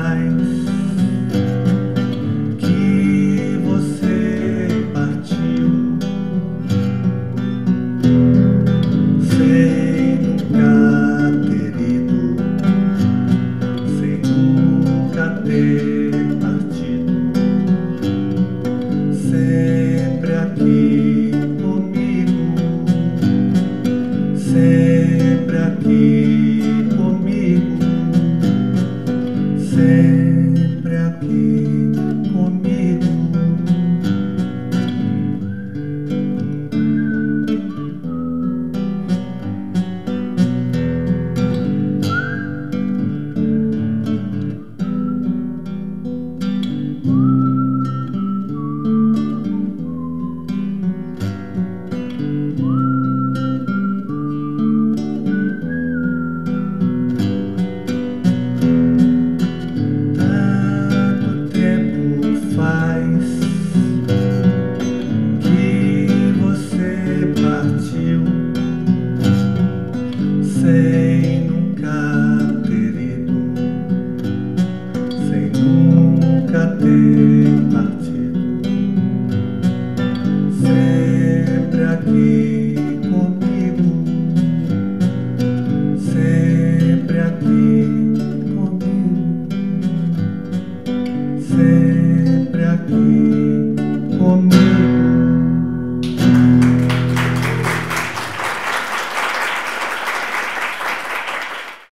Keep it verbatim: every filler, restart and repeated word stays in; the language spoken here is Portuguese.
faz que você partiu sem nunca ter ido, sem nunca ter partido, sempre aqui comigo, sempre aqui comigo, sempre aqui comigo. Sem nunca ter ido, sem nunca ter partido, sempre aqui comigo, sempre aqui comigo, sempre aqui.